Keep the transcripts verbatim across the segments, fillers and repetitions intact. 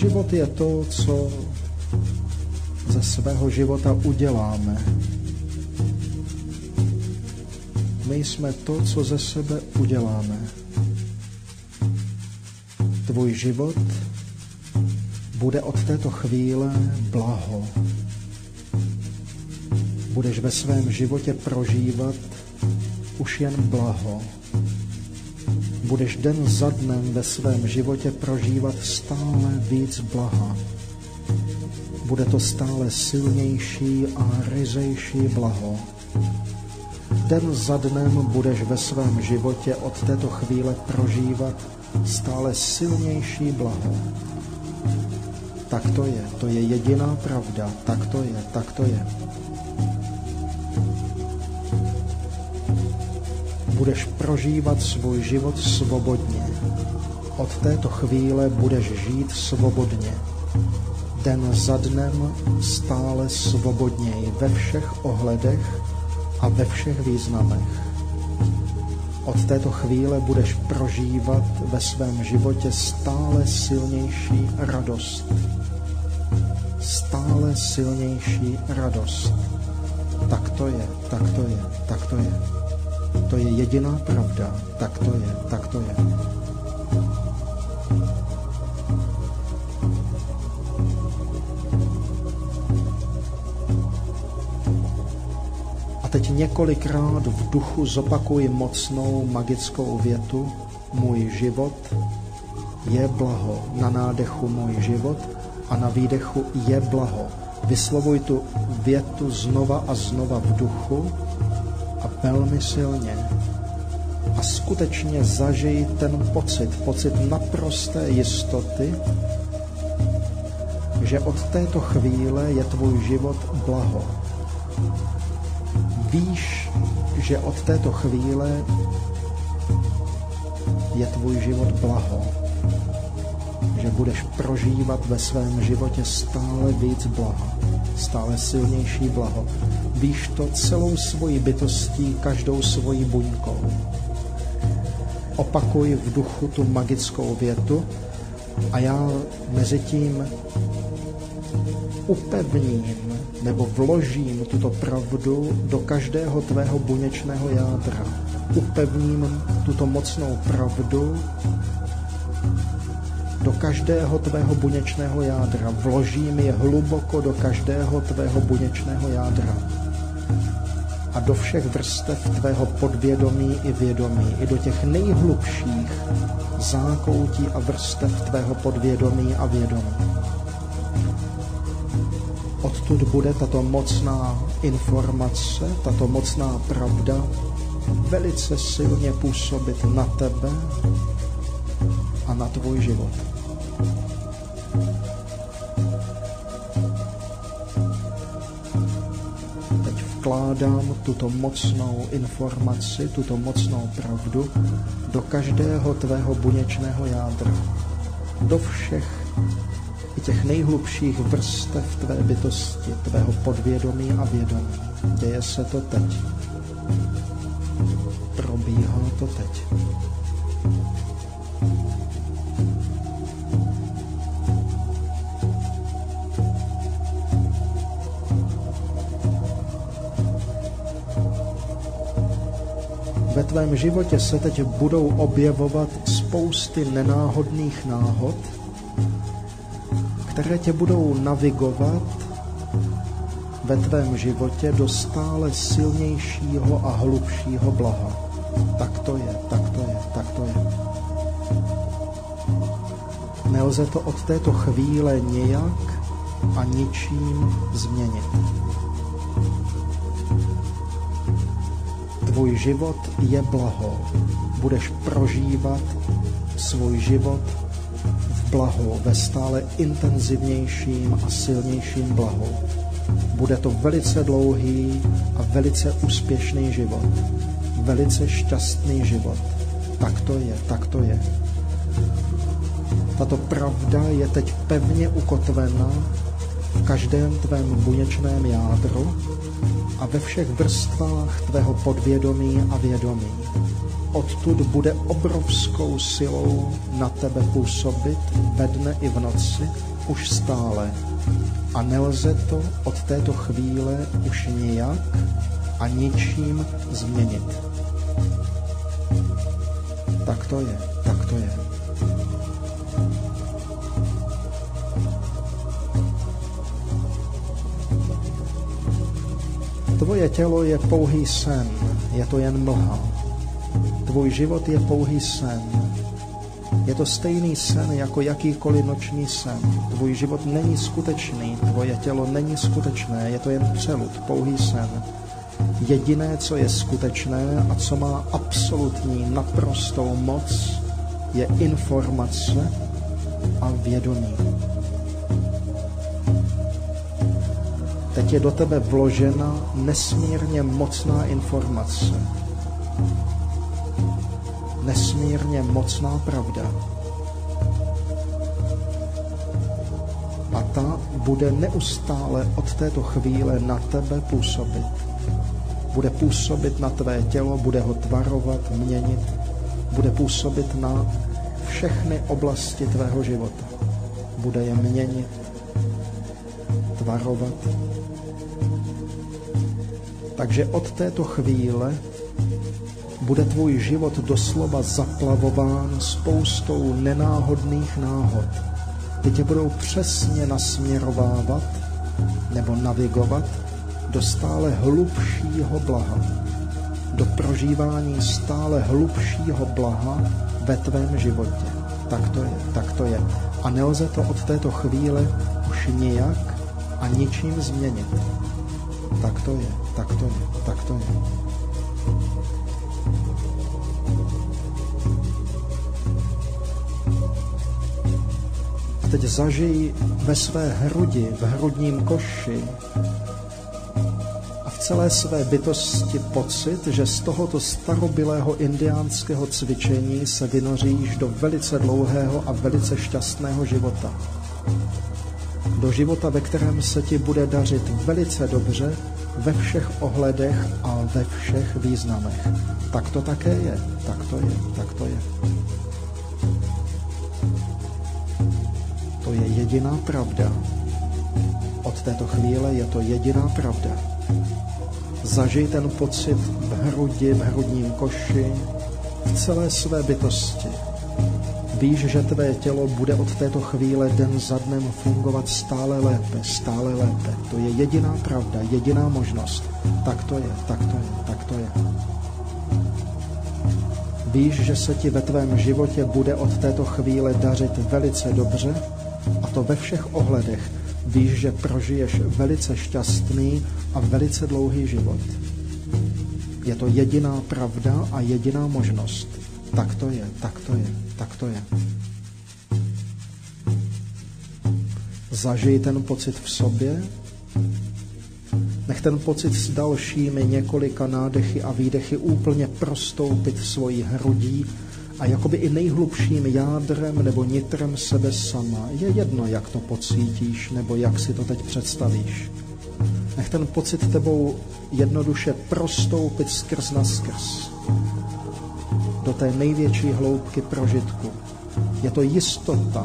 život je to, co ze svého života uděláme. My jsme to, co ze sebe uděláme. Tvůj život bude od této chvíle blaho. Budeš ve svém životě prožívat už jen blaho. Budeš den za dnem ve svém životě prožívat stále víc blaha. Bude to stále silnější a ryzejší blaho. Den za dnem budeš ve svém životě od této chvíle prožívat stále silnější blaho. Tak to je, to je jediná pravda, tak to je, tak to je. Budeš prožívat svůj život svobodně. Od této chvíle budeš žít svobodně. Den za dnem stále svobodněji ve všech ohledech a ve všech významech. Od této chvíle budeš prožívat ve svém životě stále silnější radost. Stále silnější radost. Tak to je, tak to je, tak to je. To je jediná pravda. Tak to je, tak to je. A teď několikrát v duchu zopakuji mocnou magickou větu. Můj život je blaho. Na nádechu můj život a na výdechu je blaho. Vyslovuj tu větu znova a znova v duchu a velmi silně. A skutečně zažij ten pocit, pocit naprosté jistoty, že od této chvíle je tvůj život blaho. Víš, že od této chvíle je tvůj život blaho. Že budeš prožívat ve svém životě stále víc blaha, stále silnější blaho. Víš to celou svojí bytostí, každou svojí buňkou. Opakuj v duchu tu magickou větu a já mezi tím upevním nebo vložím tuto pravdu do každého tvého buněčného jádra. Upevním tuto mocnou pravdu do každého tvého buněčného jádra. Vložím je hluboko do každého tvého buněčného jádra. A do všech vrstev tvého podvědomí i vědomí, i do těch nejhlubších zákoutí a vrstev tvého podvědomí a vědomí. Odtud bude tato mocná informace, tato mocná pravda velice silně působit na tebe a na tvůj život. Teď vkládám tuto mocnou informaci, tuto mocnou pravdu do každého tvého buněčného jádra. Do všech i těch nejhlubších vrstev tvé bytosti, tvého podvědomí a vědomí. Děje se to teď. Probíhá to teď. Ve tvém životě se teď budou objevovat spousty nenáhodných náhod, které tě budou navigovat ve tvém životě do stále silnějšího a hlubšího blaha. Tak to je, tak to je, tak to je. Nelze to od této chvíle nějak a ničím změnit. Tvůj život je blaho. Budeš prožívat svůj život v blahu, ve stále intenzivnějším a silnějším blahu. Bude to velice dlouhý a velice úspěšný život. Velice šťastný život. Tak to je, tak to je. Tato pravda je teď pevně ukotvena v každém tvém buněčném jádru a ve všech vrstvách tvého podvědomí a vědomí. Odtud bude obrovskou silou na tebe působit ve dne i v noci už stále a nelze to od této chvíle už nijak a ničím změnit. Tak to je, tak to je. Tvoje tělo je pouhý sen, je to jen mlha. Tvůj život je pouhý sen. Je to stejný sen jako jakýkoliv noční sen. Tvůj život není skutečný, tvoje tělo není skutečné, je to jen přelud, pouhý sen. Jediné, co je skutečné a co má absolutní, naprostou moc, je informace a vědomí. Teď je do tebe vložena nesmírně mocná informace. Nesmírně mocná pravda. A ta bude neustále od této chvíle na tebe působit. Bude působit na tvé tělo, bude ho tvarovat, měnit, bude působit na všechny oblasti tvého života. Bude je měnit, tvarovat. Takže od této chvíle bude tvůj život doslova zaplavován spoustou nenáhodných náhod. Ty tě budou přesně nasměrovávat nebo navigovat do stále hlubšího blaha. Do prožívání stále hlubšího blaha ve tvém životě. Tak to je, tak to je. A nelze to od této chvíle už nijak a ničím změnit. Tak to je, tak to je, tak to je. A teď zažij ve své hrudi, v hrudním koši a v celé své bytosti pocit, že z tohoto starobylého indiánského cvičení se vynoříš do velice dlouhého a velice šťastného života. Do života, ve kterém se ti bude dařit velice dobře ve všech ohledech a ve všech významech. Tak to také je, tak to je, tak to je. To je jediná pravda. Od této chvíle je to jediná pravda. Zažij ten pocit v hrudi, v hrudním koši, v celé své bytosti. Víš, že tvé tělo bude od této chvíle den za dnem fungovat stále lépe, stále lépe. To je jediná pravda, jediná možnost. Tak to je, tak to je, tak to je. Víš, že se ti ve tvém životě bude od této chvíle dařit velice dobře, a to ve všech ohledech. Víš, že prožiješ velice šťastný a velice dlouhý život. Je to jediná pravda a jediná možnost. Tak to je, tak to je, tak to je. Zažij ten pocit v sobě. Nech ten pocit s dalšími několika nádechy a výdechy úplně prostoupit svojí hrudí a jakoby i nejhlubším jádrem nebo nitrem sebe sama. Je jedno, jak to pocítíš nebo jak si to teď představíš. Nech ten pocit tebou jednoduše prostoupit skrz na skrz do té největší hloubky prožitku. Je to jistota,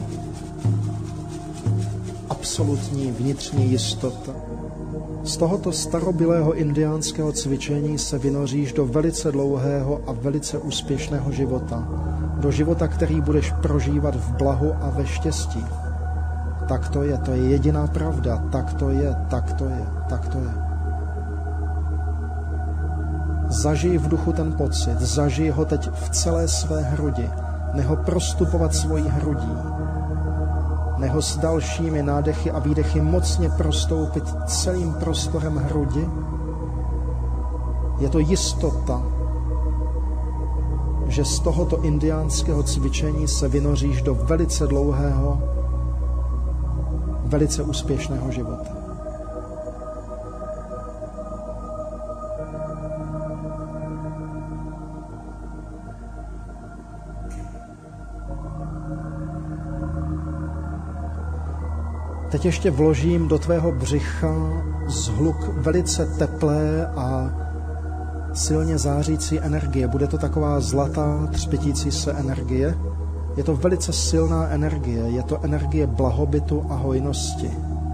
absolutní vnitřní jistota. Z tohoto starobylého indiánského cvičení se vynoříš do velice dlouhého a velice úspěšného života. Do života, který budeš prožívat v blahu a ve štěstí. Tak to je, to je jediná pravda. Tak to je, tak to je, tak to je. Zažij v duchu ten pocit, zažij ho teď v celé své hrudi. Nech ho prostupovat svojí hrudí. Nech ho s dalšími nádechy a výdechy mocně prostoupit celým prostorem hrudi. Je to jistota, že z tohoto indiánského cvičení se vynoříš do velice dlouhého, velice úspěšného života. Teď ještě vložím do tvého břicha zhluk velice teplé a silně zářící energie. Bude to taková zlatá, třpitící se energie. Je to velice silná energie, je to energie blahobytu a hojnosti.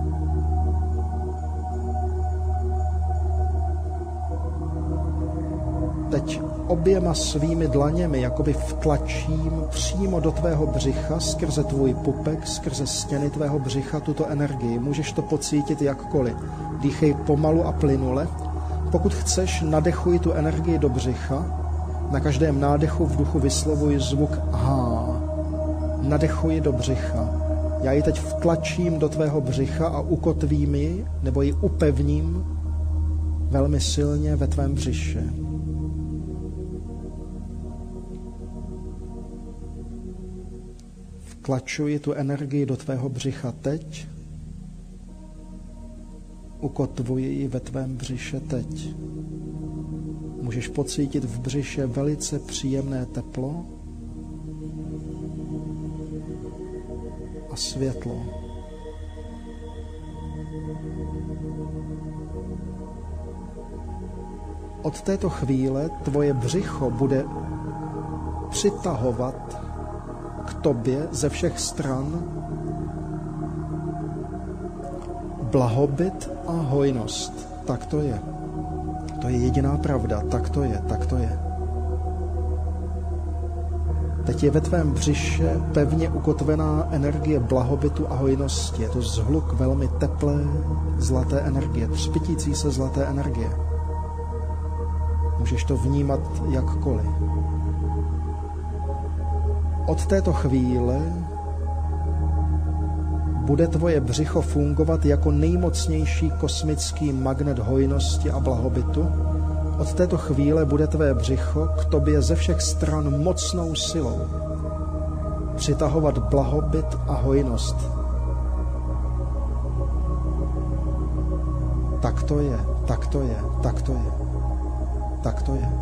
Teď oběma svými dlaněmi jakoby vtlačím přímo do tvého břicha, skrze tvůj pupek, skrze stěny tvého břicha tuto energii. Můžeš to pocítit jakkoliv. Dýchej pomalu a plynule. Pokud chceš, nadechuj tu energii do břicha. Na každém nádechu v duchu vyslovuj zvuk H. Nadechuji do břicha. Já ji teď vtlačím do tvého břicha a ukotvím ji, nebo ji upevním velmi silně ve tvém břiše. Vtlačuji tu energii do tvého břicha teď. Ukotvuji ji ve tvém břiše teď. Můžeš pocítit v břiše velice příjemné teplo a světlo. Od této chvíle tvoje břicho bude přitahovat k tobě ze všech stran blahobyt a hojnost. Tak to je. To je jediná pravda. Tak to je, tak to je. Teď je ve tvém břiše pevně ukotvená energie blahobytu a hojnosti. Je to zhluk velmi teplé, zlaté energie, třpitící se zlaté energie. Můžeš to vnímat jakkoliv. Od této chvíle bude tvoje břicho fungovat jako nejmocnější kosmický magnet hojnosti a blahobytu. Od této chvíle bude tvé břicho k tobě ze všech stran mocnou silou přitahovat blahobyt a hojnost. Tak to je, tak to je, tak to je, tak to je.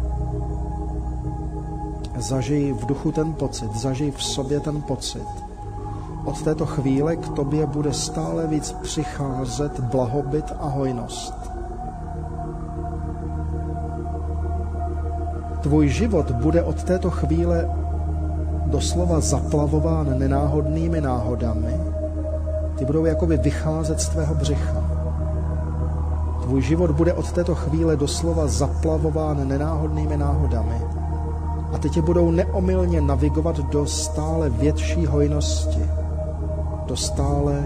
Zažij v duchu ten pocit, zažij v sobě ten pocit. Od této chvíle k tobě bude stále víc přicházet blahobyt a hojnost. Tvůj život bude od této chvíle doslova zaplavován nenáhodnými náhodami. Ty budou jakoby vycházet z tvého břicha. Tvůj život bude od této chvíle doslova zaplavován nenáhodnými náhodami. A ty tě budou neomylně navigovat do stále větší hojnosti, do stále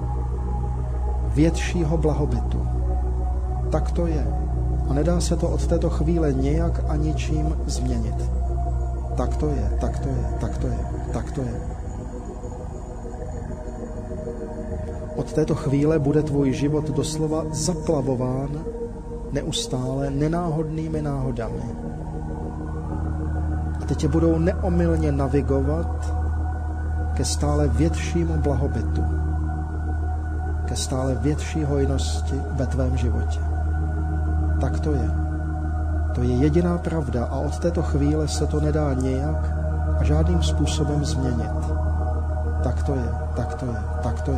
většího blahobytu. Tak to je. A nedá se to od této chvíle nějak a ničím změnit. Tak to je, tak to je, tak to je, tak to je. Od této chvíle bude tvůj život doslova zaplavován neustále nenáhodnými náhodami. A ty tě budou neomylně navigovat ke stále většímu blahobytu, ke stále větší hojnosti ve tvém životě. Tak to je. To je jediná pravda a od této chvíle se to nedá nějak a žádným způsobem změnit. Tak to je, tak to je, tak to je.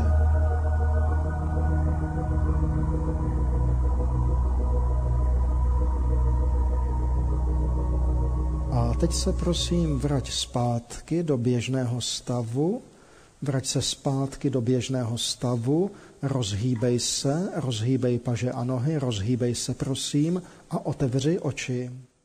A teď se prosím vrať zpátky do běžného stavu, vrať se zpátky do běžného stavu, rozhýbej se, rozhýbej paže a nohy, rozhýbej se prosím a otevři oči.